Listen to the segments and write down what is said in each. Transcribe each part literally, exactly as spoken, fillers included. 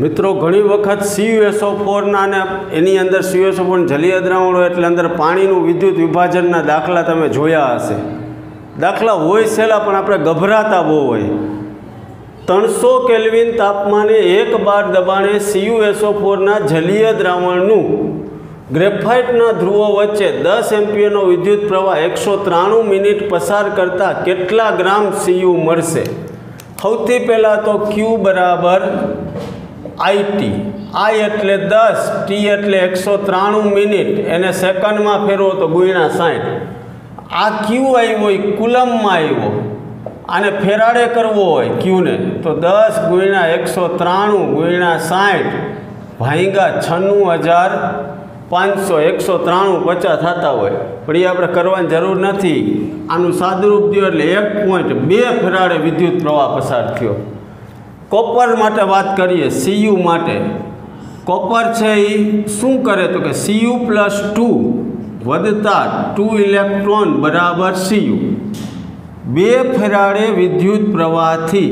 मित्रों घणी वखत C U S O four ना ने एनी अंदर C U S O four जलीय द्रावण होय एटले अंदर पाणीनुं विद्युत विभाजनना दाखला तमे जोया हशे। दाखला होय छेला पण आपणे गभराता बहु होय। त्रणसो केल्विन तापमाने एक बार दबाणे C U S O four ना जलीय द्रावणनुं ग्रेफाइटना ध्रुवो वच्चे दस एम्पियरनो विद्युत प्रवाह एक सौ त्राणु मिनिट पसार करता केटला ग्राम सी यू मळशे। सौथी पहला तो क्यू बराबर आई टी। आई एटले दस, टी एटले एक सौ त्राणु मिनिट, एने सेकंड में फेरवो तो गुणा साठ। आ क्यू आव्यो ए कूलम में आव्यो, आने फेराडे करवो होय क्यू ने तो दस गुणा एक सौ त्राणु गुणा साठ भाईगा छन्नू हज़ार पांच सौ एक सौ त्राणु पचास थता होय पण ये आपणे करवानी जरूर नथी। आनुं सादुरूप दियो एटले एक पॉइंट बे फेराडे विद्युत प्रवाह पसार थयो। कॉपर माटे बात करिए सी यू माटे। कॉपर छे ई शुं करे तो कि सी यू प्लस टू वधता टू इलेक्ट्रॉन बराबर सी यू। बे फेराडे विद्युत प्रवाह थी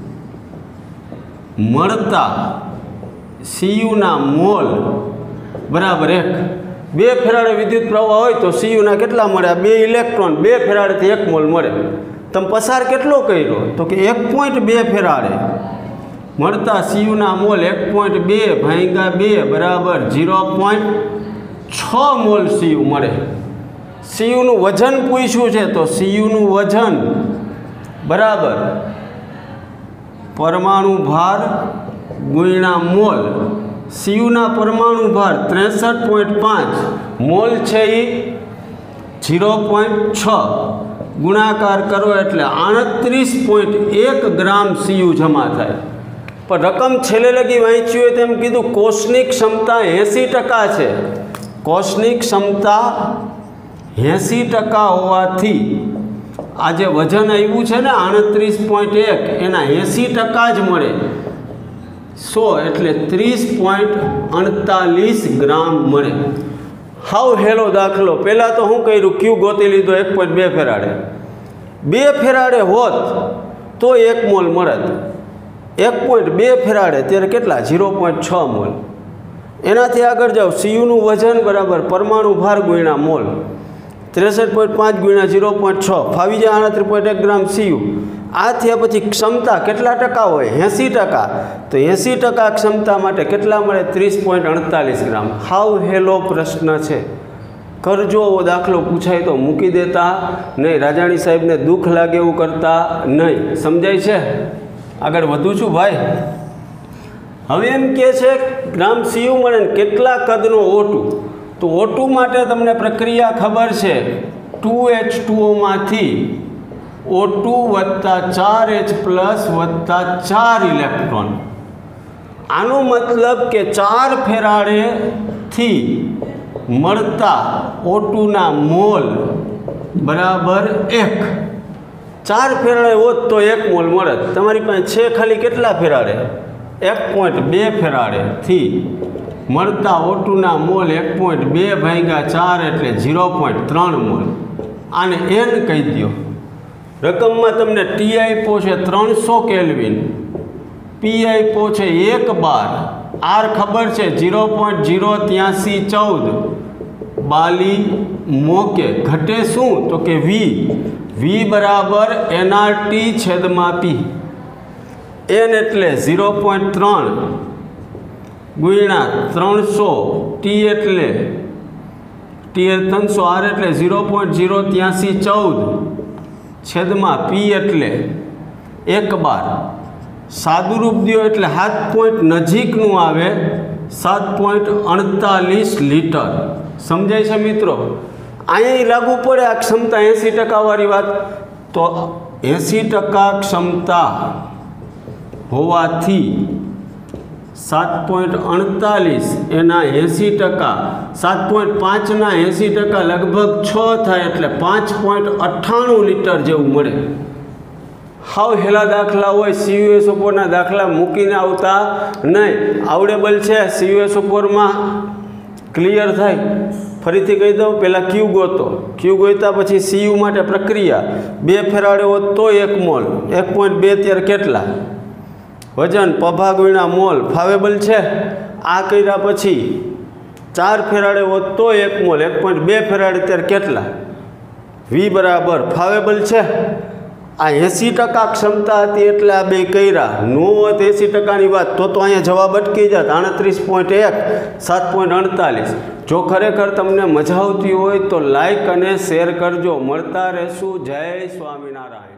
मळता सी यू ना मोल बराबर एक। बे फेराडे विद्युत प्रवाह होय तो सी यू ना केटला मळे? बे इलेक्ट्रॉन बे फेराडे थी एक मोल मळे। तमे पसार केटलो कर्यो तो कि एक पॉइंट बे फेराडे मळता सी यू ना मोल एक पॉइंट बे भाईगा बे बराबर जीरो पॉइंट छ मोल सी यू मळे। सी यू નું વજન પૂછ્યું છે તો सी यू નું વજન બરાબર પરમાણુ ભાર ગુણ્યા મોલ। सी यू ના પરમાણુ ભાર ત્રેસઠ પોઈન્ટ પાંચ, મોલ છે એ जीरो पॉइंट छ, गुणाकार करो एटले आड़तरीस पॉइंट एक ग्राम सी यू जमा थाय। पर रकम छेल्ले लगी वाँची होय तेम कीधुं कोषनिक क्षमता एसी टका है। कोषनिक क्षमता एसी टका होवाथी आज वजन आव्युं छे ने आड़तरीस पॉइंट एक एना एसी टका ज मळे। सौ एटले तीस पॉइंट अड़तालीस ग्राम मळे। हाउ हेलो दाखलो। पहला तो हूँ कर्युं क्यू गोती लीधो एक पॉइंट बे फेराडे। बे फेराडे होत तो एक मोल मळत। एक पॉइंट बे फेराडे त्यारे केटला? जीरो पॉइंट छ मोल। एनाथी आगळ जाओ सी यू નું वजन बराबर परमाणु भार गुणा मोल त्रेसठ पॉइंट पांच गुणा जीरो पॉइंट छ फावी जाए आड़तरीस पॉइंट एक ग्राम सी यू। आ थया पछी क्षमता केटला टका होय? एसी टका। तो एसी टका क्षमता माटे केटला मळे? तीस पॉइंट अड़तालीस ग्राम। हाउ हेलो प्रश्न छे। करजो वो दाखलो पूछाय तो मूकी देता नहीं। राजाणी साहेब ने दुख लागे एवुं करता नहीं। समझाय छे? आगळ वधुं छुं भाई। हवे एम कहे छे ग्राम सी यू मळे केटला कदनो ओ टू। तो ओ टू माटे तमने प्रक्रिया खबर है। टू एच टू ओ मांथी ओ टू वत्ता चार एच प्लस वत्ता चार इलेक्ट्रॉन। आनो मतलब के चार फेराडे थी मळता ओ टू ना मोल बराबर एक। चार फेराडे होत तो एक मोल मळत। तमारी पासे छे खाली केटला फेराडे? एक पॉइंट बे फेराडे थी मळता ओ टू ना मोल एक पॉइंट बे भाग्या चार एटले जीरो पॉइंट त्रण मोल। आने एन कही दो। रकम में तमने टी आप्यो छे त्रणसो केल्विन, पी आप्यो छे एक बार, आर खबर है जीरो पॉइंट जीरो त्यासी चौदह बाली मोके घटे शू तो कि वी वी बराबर एन आर टी छेदमा पी। एन एटले जीरो पॉइंट त्रण गुणा त्रणसो, टी एटले टी त्रणसो, आर एटले जीरो पॉइंट जीरो त्यासी चौदह छेदमा पी एटले एक बार। सादुरूप दियो एटले सात पॉइंट नजीकनु आवे सात पॉइंट अड़तालीस लीटर। समझाय छे मित्रों? अहीं लागू पड़े आ क्षमता एसी टका वाली बात। तो एसी टका क्षमता होवाथी सात पॉइंट अड़तालीस एना एसी टका सात पॉइंट पांच ना एसी टका लगभग छ थाय एटले पांच पॉइंट अठाणु लीटर जेवुं मळे। हाउ हेला दाखला होय C U S O four ना दाखला मूकीने आवता नहीं। आवडेबल छे C U S O four में क्लियर थाय। फरीथी कही दऊं पहला क्यू गोतो। क्यू गोता पछी सी यू माटे प्रक्रिया बे फेराडे होत तो एक मोल एक पॉइंट बे त्यारे केटला? વજન પભા ગુણ્યા મોલ ફાવેબલ છે। આ કર્યા પછી ચાર ફેરાડે હોત તો એક મોલ, એક પોઈન્ટ બે ફેરાડે ત્યારે કેટલા? વી બરાબર ફાવેબલ છે। આ એંસી ટકા ક્ષમતા હતી એટલે આ બે કર્યા, નો હોત એંસી ટકાની વાત તો તો અહીંયા જવાબ અટકી જાત આડત્રીસ પોઈન્ટ એક, સાત પોઈન્ટ અડતાલીસ। જો ખરેખર તમને મજા આવતી હોય તો લાઈક અને શેર કરજો। મળતા રહેશું। જય સ્વામિનારાયણ।